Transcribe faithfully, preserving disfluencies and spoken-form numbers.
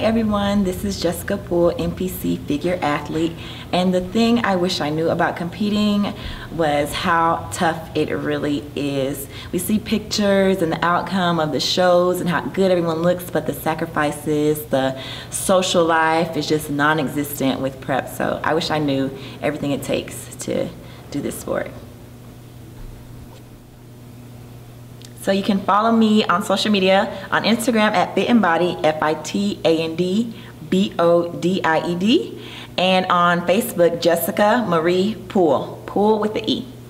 everyone, this is Jessica Poole, N P C figure athlete, and the thing I wish I knew about competing was how tough it really is. We see pictures and the outcome of the shows and how good everyone looks, but the sacrifices, the social life is just non-existent with prep. So I wish I knew everything it takes to do this sport. So you can follow me on social media on Instagram at Fit and Body, F I T A N D B O D I E D, and on Facebook, Jessica Marie Poole, Poole with the E.